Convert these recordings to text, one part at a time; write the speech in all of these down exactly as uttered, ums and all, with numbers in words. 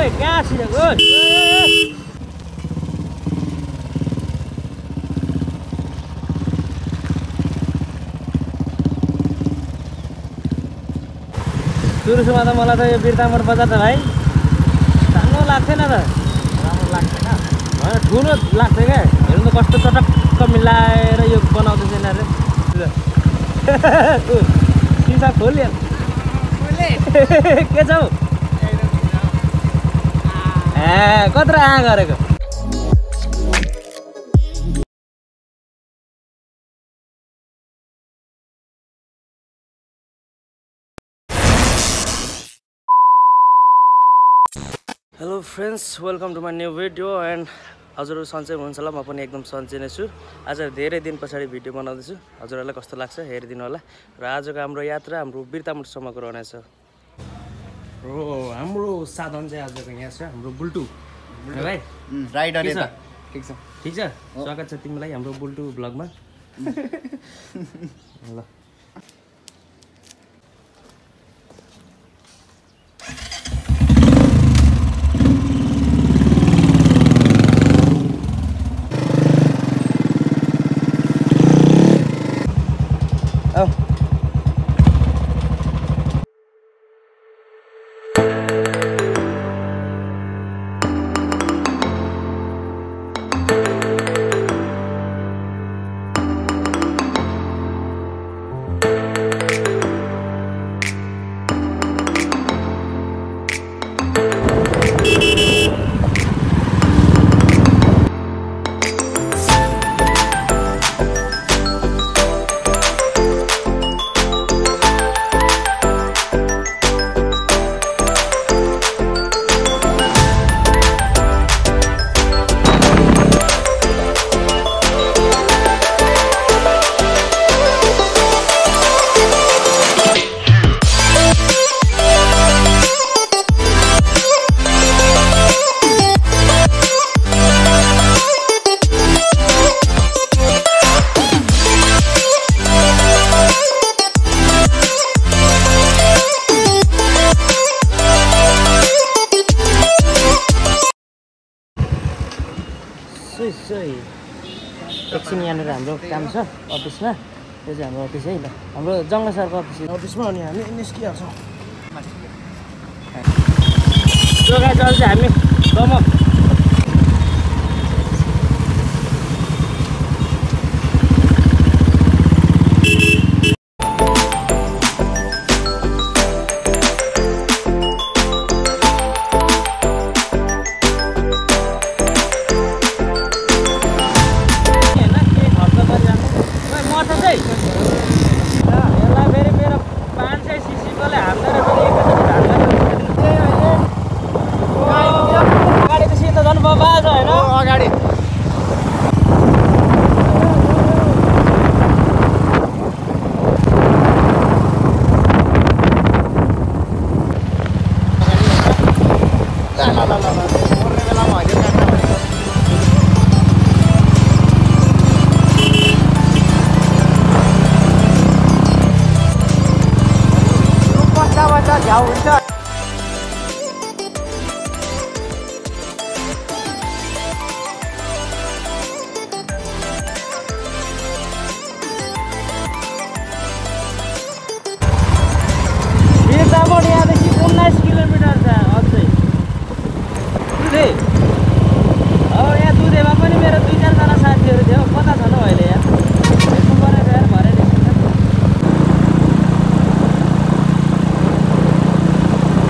Oi, gas ya, Gus. सुरुसुमा त मलाई त यो बिरतामोड बजार त भाइ सानो लाग्थेन त राम्रो लाग्थेन होइन ठुलो लाग्थ्यो क्या हेर्नु त कस्तो चटक्क मिलाएर यो बनाउँदैछ यिनीहरू सिसा खोल्यो के छौ ए कत्रो आ गरेको hello friends welcome to my new video and हजुरहरू सन्चै हुनुहुन्छ होला म पनि एकदम सन्चै नै छु आज धेरै दिन पछाडि भिडियो बनाउँदैछु हजुरहरूलाई कस्तो लाग्छ हेरिदिनु होला र आजको हाम्रो यात्रा हाम्रो बिरतामोडसम्मको रहनेछ हो हाम्रो साधन चाहिँ आजको यहाँ छ हाम्रो बुल्टु भाइ राइडर यता ठिक छ ठिक छ स्वागत छ तिमीलाई हाम्रो बुल्टु भ्लगमा ल एकछिन यहाँनिर हाम्रो काम छ अफिसमा त्यो चाहिँ हाम्रो अफिस है ल हाम्रो जङ्गल सरको अफिस अफिसमा अनि हामी निस्किहाल्छौँ जग्गा चाहिँ हामी दमक बिरतामोड यहाँदेखि उन्नाइस किलोमिटर छ अझै दुधे अब यहाँ दुधेमा पनि मेरो दुई चारजना साथीहरू थियो कता छ न अहिले यहाँ हेर्नु पऱ्यो यार भरे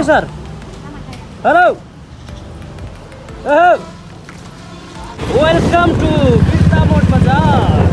Hi sir. Hello. Oh. Welcome to Birtamot Bazaar.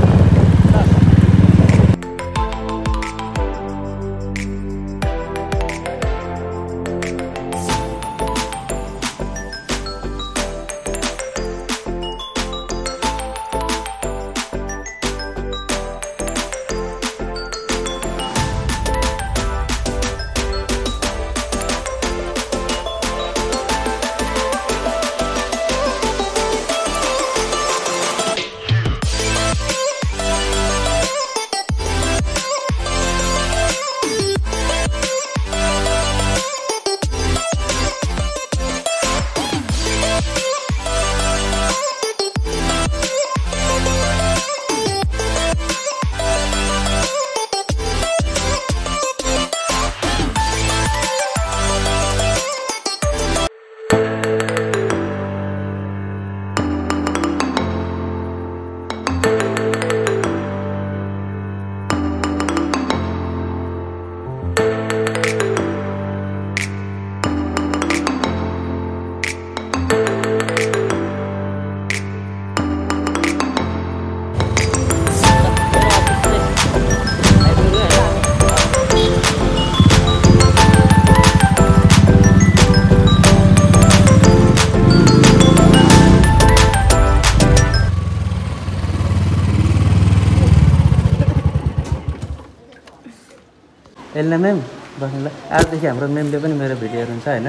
एल्ला मैम बस्नुलाई आजदेखि हाम्रो म्यामले पनि मेरो भिडियो हेर्नुहुन्छ हैन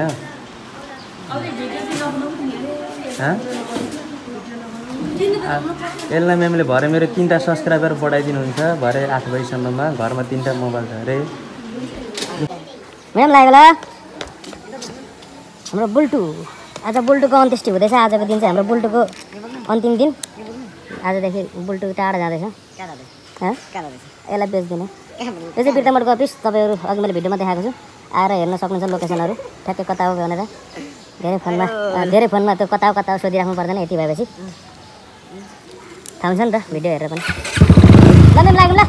एल्ला म्यामले भरे मेरो तीनटा सब्स्क्राइबर बढाइदिनुहुन्छ भरे आठ बजीसम्ममा घरमा तीनटा मोबाइल छ अरे म्याम लाग्यो हाम्रो बुल्टु आज बुल्टुको अन्त्येष्टि हुँदैछ आजको दिन चाहिँ हाम्रो बुल्टुको अन्तिम दिन आजदेखि बुल्टु टाढा जाँदैछ यसलाई बेच्दिनँ यो चाहिँ बिर्तामोडको अफिस तपाईँहरू अघि मैले भिडियोमा देखाएको छु आएर हेर्न सक्नुहुन्छ लोकेसनहरू ठ्याक्कै कता हो भनेर धेरै फोनमा धेरै फोनमा त्यो कता हो कता हो सोधिराख्नु पर्दैन यति भएपछि थाहा हुन्छ नि त भिडियो हेरेर पनि ल म्याम लाग्यो ल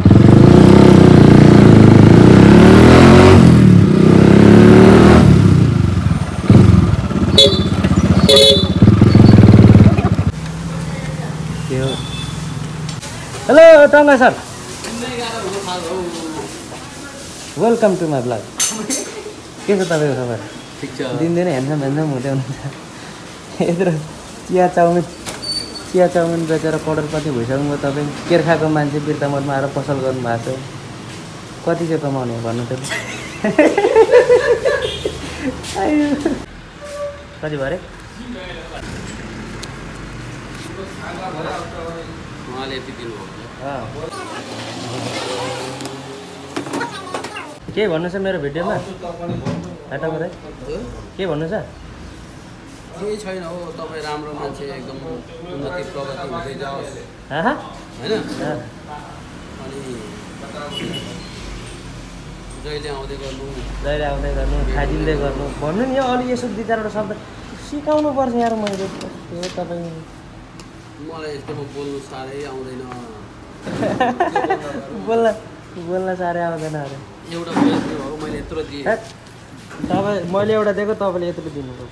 हेलो टङ्गा sir welcome to my blog के छ तपाईँको खबर ठिक छ दिनदिन हेर्छौँ हेर्छौँ हुँदै हुनुहुन्छ यत्रो चिया चाउमिन चिया चाउमिन बेचेर करोडपति भइसक्नुभयो तपाईँ केर्खाको मान्छे बिर्तामोडमा आएर पसल गर्नुभएको छ कति चाहिँ कमाउने हो भन्नु त कति भयो अरे के भन्नु छ मेरो भिडियोमा हटाउँ के भन्नु छ केही छैन हो तपाईँ राम्रो मान्छे एकदम उन्नति प्रगति हुँदै जाओस् होइन अनि जहिले आउँदै गर्नु जहिले आउँदै गर्नु खाइदिँदै गर्नु भन्नु नि अलि यसो दुई चारवटा शब्द सिकाउनु पर्छ यार मैले त्यो तपाईँ मलाई यस्तोमा बोल्नु साह्रै आउँदैन बोल्न बोल्न साह्रै आउँदैन अरे एउटा बोल्नु हो मैले यत्रो दिएँ तपाईँ मैले एउटा दिएको तपाईँले यत्रो दिनुभयो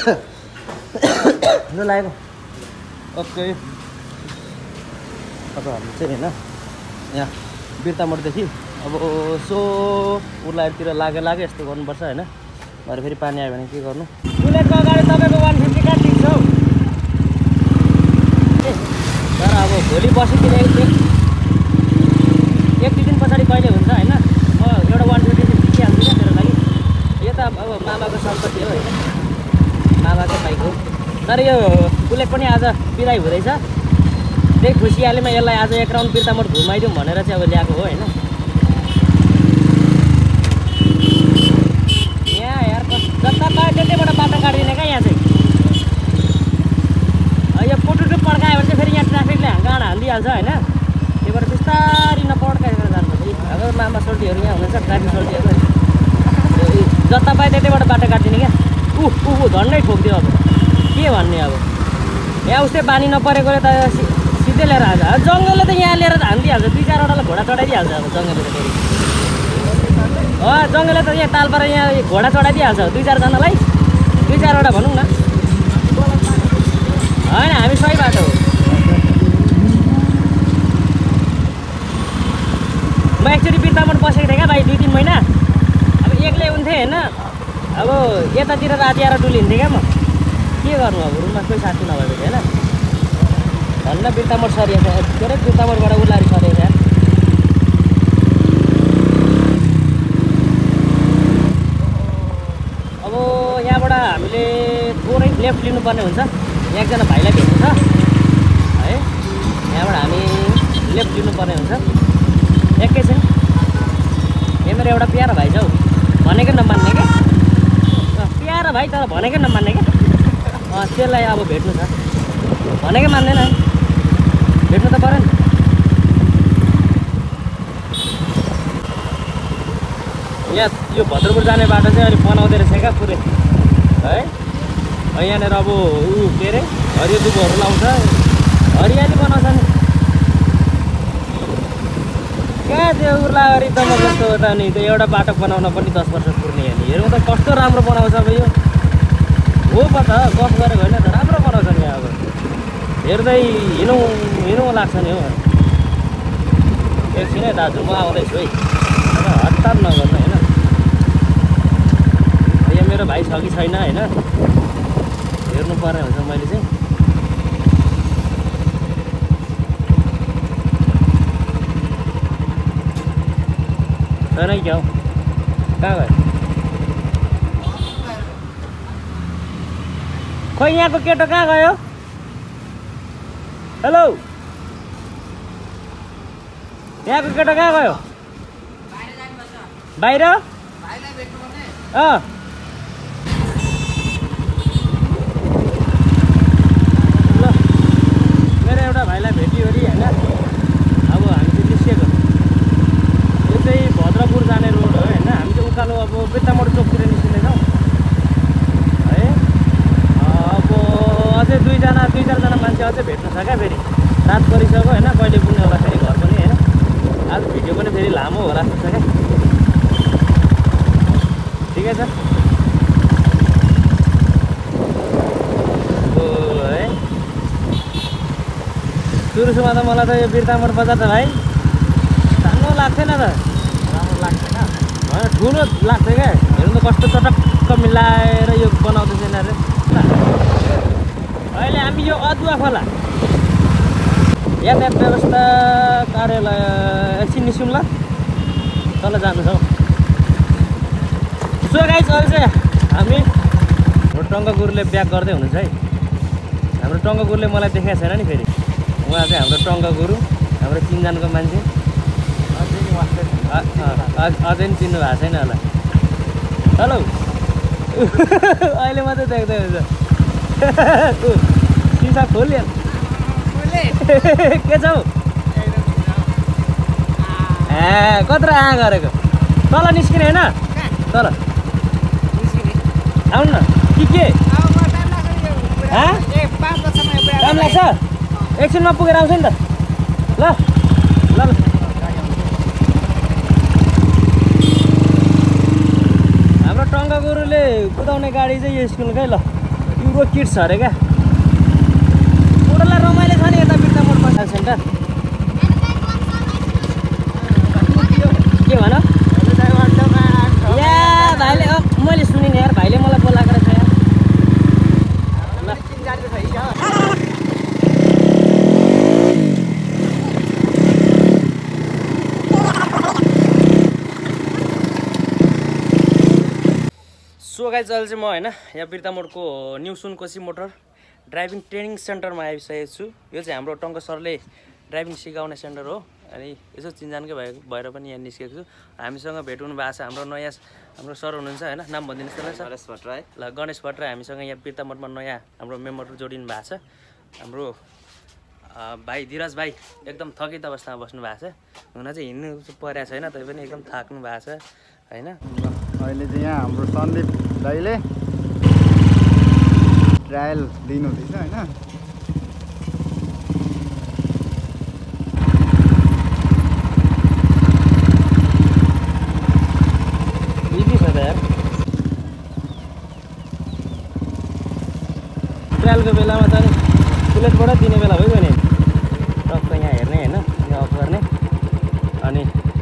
ल लागेको ओके अब हामी चाहिँ होइन यहाँ बिर्तामोडदेखि अब सो उर्लातिर लागे लागे यस्तो गर्नुपर्छ होइन भरे फेरि पानी आयो भने के गर्नु बुलेटको अगाडि तपाईँको वान फिफ्टी काटिन्छ हौ तर अब भोलि बसीतिर एक एक दुई दिन पछाडि कहिले हुन्छ होइन म एउटा वान फिफ्टी चाहिँ सिकिहाल्छु क्या मेरो लागि यो त अब मामाको सम्पत्ति हो होइन मामाको बाइक हो तर यो बुलेट पनि आज बिदाई हुँदैछ त्यही खुसियालीमा यसलाई आज एक राउन्ड बिर्तामोड घुमाइदिउँ भनेर चाहिँ अब ल्याएको हो होइन यहाँ यार जता पायो त्यतैबाट बाटो काटिदिने क्या यहाँ चाहिँ यो पुटुटु पड्कायो भने चाहिँ फेरि यहाँ ट्राफिकले गाडा हालिदिइहाल्छ होइन त्यही भएर बिस्तारी नपड्काएर जानुपर्छ अब मामा सोल्टीहरू यहाँ हुनुहुन्छ ट्राफिक सोल्टीहरू जता पायो त्यतैबाट बाटो काटिदिने क्या ऊ ऊ झन्डै ठोकिदियो अब के भन्ने अब यहाँ उस्तै बानी नपरेकोले त सिधै लिएर हाल्छ जङ्गलले त यहाँ लिएर हानिदिइहाल्छ दुई चारवटालाई घोडा चढाइदिइहाल्छ अब जङ्गलले त फेरि जङ्गलले त यहाँ ताल पारेर यहाँ घोडा चढाइदिइहाल्छ दुई चारजनालाई दुई चारवटा भनौँ न होइन हामी सही बाटो हो म एकचोटि बिर्तामोड बसेको थिएँ क्या भाइ दुई तिन महिना अब एक्लै हुन्थेँ होइन अब यतातिर राति आएर डुलिन्थेँ क्या म के गर्नु अब रुममा कोही साथी नभएको थियो होइन धन्न बिर्तामोड सरिएको छ के अरे बिर्तामोडबाट उल्लारी सरिएको छ अब यहाँबाट हामीले थोरै लेफ्ट लिनुपर्ने हुन्छ यहाँ एकजना भाइलाई भेट्नु छ है यहाँबाट हामी लेफ्ट लिनुपर्ने हुन्छ एकैछिन यो मेरो एउटा प्यारो भाइ छ हौ भनेकै नमान्ने क्या प्यारो भाइ तर भनेकै नमान्ने क्या त्यसलाई अब भेट्नु छ भनेकै मान्दैन भेट्नु त पऱ्यो नि यहाँ यो भद्रपुर जाने बाटो चाहिँ अहिले बनाउँदै रहेछ क्या पुरै है यहाँनिर अब ऊ के अरे हरियो दुबोहरू लाउँछ हरियाली बनाउँछ नि कहाँ त्यो उर्लागरी त म जस्तो हो त नि त्यो एउटा बाटो बनाउन पनि दस वर्ष पुर्ने हो नि हेरौँ त कस्तो राम्रो बनाउँछ अब यो हो पो त गफ गरेको होइन त राम्रो बनाउँछ नि अब हेर्दै हिँडौँ हिँडौँ लाग्छ नि हो एकछिन है दाजु म आउँदैछु है हतार नगर्नु होइन यहाँ मेरो भाइ छ कि छैन होइन हेर्नु पर्ने हुन्छ मैले चाहिँ छैन क्या हो कहाँ गयो खोइ यहाँको केटो कहाँ गयो हेलो यहाँको केटो कहाँ गयो बाहिर अँ ल मेरो एउटा भाइलाई भेट्यो अरे होइन अब हामी चाहिँ निस्किएको यो चाहिँ भद्रपुर जाने रोड हो होइन हामी चाहिँ उकालो अब बिर्तामोड चोकतिर निस्किँदैछौँ है अब अझै दुईजना दुई चारजना मान्छे अझै भेट्नु छ क्या फेरि रात परिसक्यो होइन कहिले पुग्ने होला फेरि घर पनि होइन आज भिडियो पनि फेरि लामो होला जस्तो छ क्या ठिकै छ है सुरु सुरुमा त मलाई त यो बिर्तामोड बजार त भाइ सानो लाग्थेन त राम्रो लाग्थेन होइन ठुलो लाग्थ्यो क्या हेर्नु त कस्तो चटक्क मिलाएर यो बनाउँदैछ यिनीहरू अहिले हामी यो अदुवा खोला यातायात व्यवस्था कार्यालय एकछिन निस्क्यौँ ल तल जानु छ सो गाइस अहिले चाहिँ हामी हाम्रो टङ्क गुरुले ब्याक गर्दै हुनुहुन्छ है हाम्रो टङ्क गुरुले मलाई देखाएको छैन नि फेरि उहाँ चाहिँ हाम्रो टङ्क गुरु हाम्रो चिनजानको मान्छे अझै पनि चिन्नु भएको छैन होला हेलो अहिले मात्रै देख्दै हुन्छ सिसा खोल्यो के छौ ए कत्रो आ गरेको तल निस्किने होइन तल आउनु न कि के काम लाग्छ एकछिनमा पुगेर आउँछ नि त ल ल ल हाम्रो टङ्का गुरुले कुदाउने गाडी चाहिँ यो स्कुलकै ल युरो किट्स अरे क्या मोडललाई रमाइलो छ नि यता बिर्तामोड बजार सेन्टर के भन या भाइले मैले सुने नि यार भाइले मलाई बोलाएको रहेछ यार सो गाइस अहिले चाहिँ म होइन यहाँ बिर्तामोडको new Sunkoshi motor driving training सेन्टरमा आइसकेको छु यो चाहिँ हाम्रो टङ्क सरले ड्राइभिङ सिकाउने सेन्टर हो अनि यसो चिनजानकै भएको भएर पनि यहाँ निस्केको छु हामीसँग भेट हुनु भएको छ हाम्रो नयाँ हाम्रो सर हुनुहुन्छ होइन नाम भनिदिनुहोस् त सर गणेश भट्टराई ल गणेश भट्टराई हामीसँग यहाँ बिर्तामोडमा नयाँ हाम्रो मेम्बरहरू जोडिनु भएको छ हाम्रो भाइ धीरज भाइ एकदम थकित अवस्थामा बस्नु भएको छ हुन चाहिँ हिँड्नु परेको छैन तै पनि एकदम थाक्नु भएको छ होइन अहिले चाहिँ यहाँ हाम्रो सन्दीप दाइले ट्रायल दिनुहुँदैछ होइन हिँडेको बेलामा त नि बुलेटबाट दिने बेला भइगयो नि टक्क यहाँ हेर्ने होइन यहाँ अफ गर्ने अनि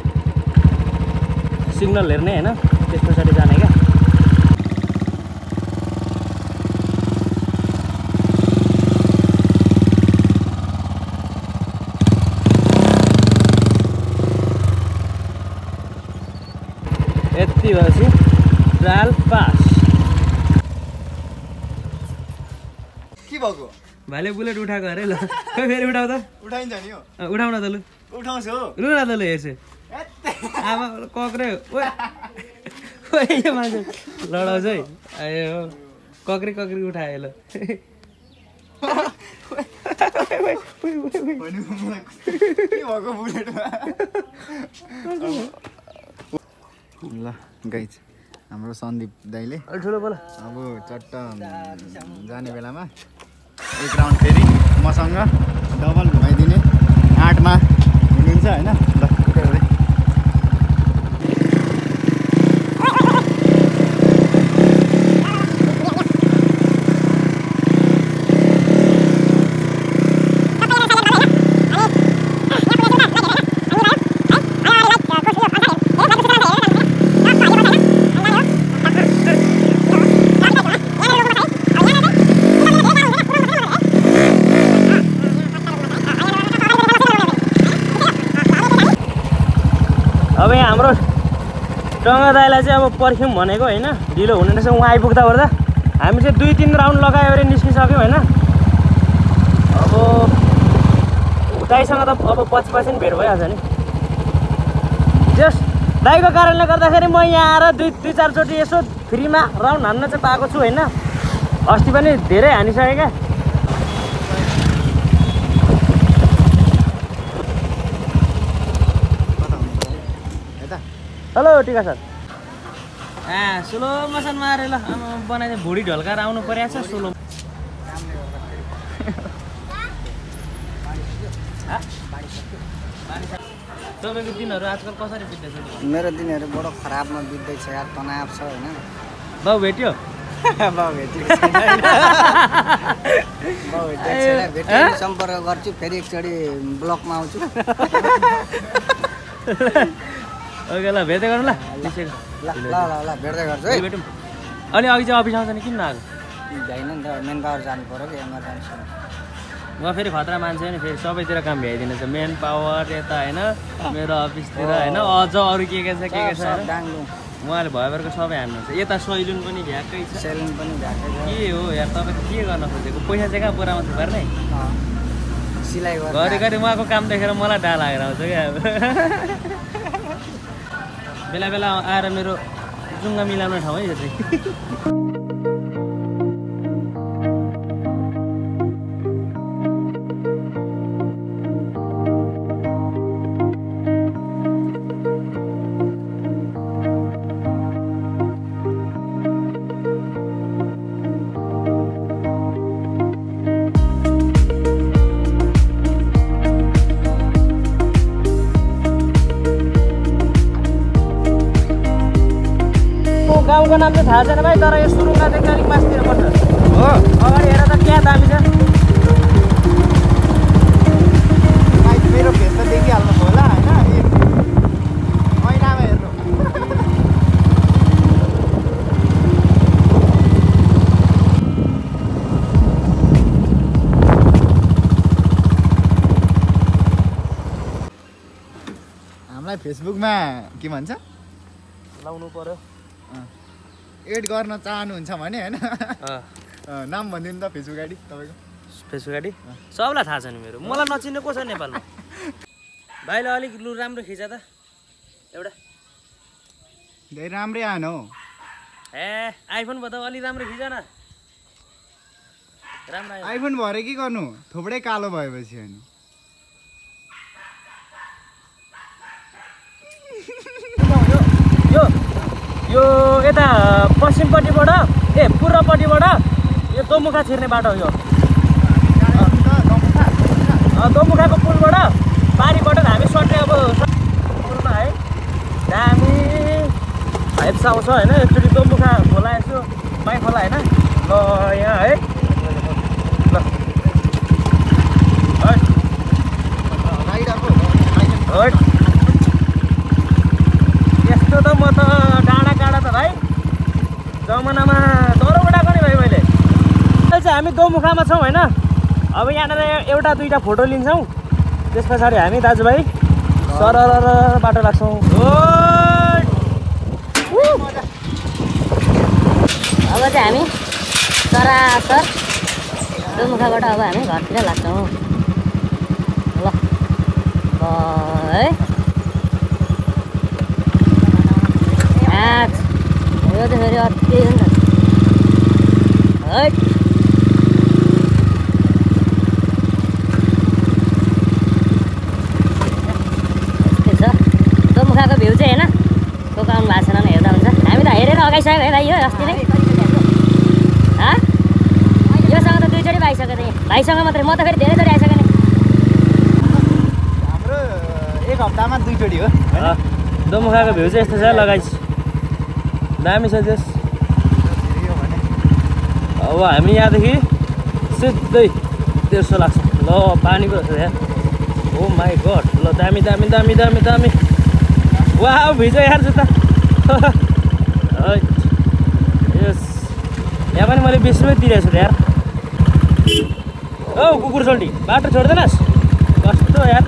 सिग्नल हेर्ने होइन त्यस पछाडि जाने क्या यति भएपछि ट्रायल पास के भएको भाइले बुलेट उठाएको अरे ल खै फेरि उठाउ त उठाइन्छ नि हो उठाउन त लु उठाउँछु लु न त लु हेर्छु आमा कक्रे ओ यो मान्छे लडाउँछ है आयो कक्री कक्री उठायो ल के भएको बुलेटमा ल गाइज हाम्रो सन्दीप दाइले अलि ठुलो बोल अब चट्ट जाने बेलामा एक राउन्ड फेरि मसँग डबल घुमाइदिने आठमा हिँडिन्छ होइन ल कुदाउँदै अब यहाँ हाम्रो टङ्गा दाइलाई चाहिँ अब पर्ख्यौँ भनेको होइन ढिलो हुने रहेछ उहाँ आइपुग्दा ओर्दा हामी चाहिँ दुई तिन राउन्ड लगायो भने निस्किसक्यौँ होइन अब दाइसँग त अब पछि पछि पनि भेट भइहाल्छ नि जस दाइको कारणले गर्दाखेरि म यहाँ आएर दुई दुई चारचोटि यसो फ्रीमा राउन्ड हान्न चाहिँ पाएको छु होइन अस्ति पनि धेरै हानिसकेँ क्या हेलो टिका सर ए स्लो मोसन मारे ल बनाइदिए भुँडी ढल्काएर आउनु परेको छ स्लो तपाईँको दिनहरू आजकल कसरी बित्दैछ मेरो दिनहरू बडो खराबमा बित्दैछ यार तनाव छ होइन बाउ भेट्यो बाउ भेटेको छैन बाउ भेटेको छैन भेटेर सम्पर्क गर्छु फेरि एकचोटि ब्लकमा आउँछु ओके ल भेट्दै गर्नु ल ल ल ल ल भेट्दै गर्छु है भेटौँ अनि अघि चाहिँ अफिस आउँछ नि किन नआएको होइन नि त मेन पावर जानु पऱ्यो कि इमर्जेन्सी उहाँ फेरि खतरा मान्छे नि फेरि सबैतिर काम भ्याइदिनु छ मेन पावर यता होइन मेरो अफिसतिर होइन अझ अरू के के छ के के छ होइन डाङ्लु उहाँले भएभरको सबै हान्नुहुन्छ यता सैलुन पनि भ्याएकै छ सेलुन पनि भ्याएको के हो यार तपाईँ के गर्न खोजेको पैसा चाहिँ कहाँ बोरामा थुपार्ने सिलाइ गरेर घरिघरि उहाँको काम देखेर मलाई डाहा लागेर आउँछ क्या अब बेला बेला आएर मेरो जुङ्गा मिलाउने ठाउँ है यो चाहिँ गाउँको नाम चाहिँ थाहा छैन भाइ तर यो सुरुङगा चाहिँ अलिक मासतिर पर्छ हो अगाडि हेर त क्या दामी छ मेरो फेस त देखिहाल्नु होला होइन महिनामा हेर्नु हामीलाई फेसबुकमा के भन्छ लाउनु पर्यो एड गर्न चाहनुहुन्छ भने होइन नाम भनिदिनु त फेसबुक आइडी तपाईँको फेसबुक आइडी सबलाई थाहा छ नि मेरो मलाई नचिन्ने को छ नेपालमा भाइले अलिक लु राम्रो खिचा त एउटा धेरै राम्रै आएन हौ ए आइफोन भयो त अलिक राम्रो खिचा न राम्रो आयो आइफोन भएर के गर्नु थोपडै कालो भएपछि होइन यो यो यता पश्चिमपट्टिबाट ए पूर्वपट्टिबाट यो दोमुखा छिर्ने बाटो हो यो दोमुखाको पुलबाट पारिबाट हामी सट्टै अब पुलमा है दामी भाइब्स आउँछ होइन एकचोटि दोमुखा खोला यसो माइ खोला होइन ल यहाँ है हामी दोमुखामा छौँ होइन। अब यहाँनिर एउटा दुईवटा फोटो लिन्छौँ, त्यस पछाडि हामी दाजुभाइ सरर बाटो लाग्छौँ। अब चाहिँ हामी सरासर दोमुखाबाट अब हामी घरतिर लाग्छौँ। ल है यो चाहिँ फेरि अति हो नि त है। यस्तै छ दोमुखाको भ्यू चाहिँ होइन, को आउनु भएको छैन हेर्दा हुन्छ। हामी त हेरेर अगाइसक्यो है भाइ, यो अस्ति नै योसँग त दुईचोटि भाइसक्यो त यहाँ, भाइसँग मात्रै, म त फेरि धेरैचोटि आइसकेँ नि। हाम्रो एक हप्तामा दुईचोटि हो। दोमुखाको भ्यू चाहिँ यस्तो छ लगाइस, दामी छ त्यस। अब हामी यहाँदेखि सिधै तेर्सो लाग्छ। ल पानीको छ यहाँ, ओ माई गड। ल दामी दामी दामी दामी दामी, वाह भिज यार जुत्ता। यस यहाँ पनि मैले बिस रुपियाँ तिरेको छु त यार। औ कुकुर सोल्टी बाटो छोड्दैनस् कस्तो यार।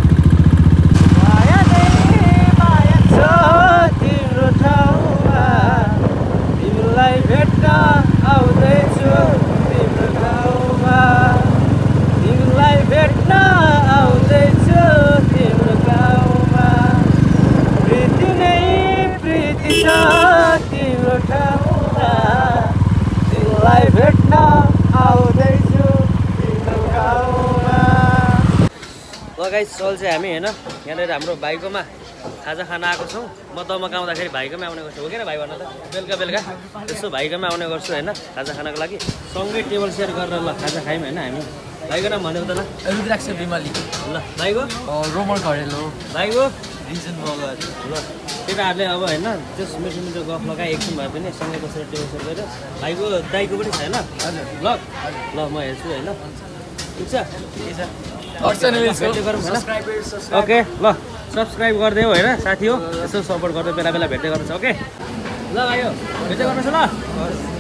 तिम्रो ठाउँमा तिमीलाई भेट्न आउँदैछु, तिम्रो ठाउँमा तिमीलाई भेट्न आउँदैछु, तिम्रो ठाउँमा प्रीति नै प्रीति छ तिम्रो ठाउँमा, तिमीलाई भेट्न आउँदैछु तिम्रो ठाउँमा। ल गाइस चल चाहिँ हामी होइन यहाँनिर हाम्रो भाइकोमा खाजा खान आएको छौँ। म दमक आउँदाखेरि भाइकोमा आउने गर्छु, हो कि भाइ भन त। बेलुका बेलुका यसो भाइकोमा आउने गर्छु होइन खाजा खानको लागि। सँगै टेबल सेयर गरेर ल खाजा खायौँ होइन हामी। भाइको नाम भनेको त ल रुद्राक्ष बिमाली, ल भाइको रोमन खरेल हो, भाइको रिजन बगर। ल केटाहरूले अब होइन त्यस मिठो मिठो गफ लगाए एकछिन भए पनि सँगै बसेर टेबल सेयर गरेर। भाइको दाइको पनि छ होइन ल ल म हेर्छु होइन, ठिक छ ठिक छ। ओके ल सब्सक्राइब गरिदियो होइन साथी हो, यसो सपोर्ट गर्दै बेला बेला भेट्दै गर्नुहोस्। ओके ल भाइ हो भेट्दै गर्नुहोस् ल।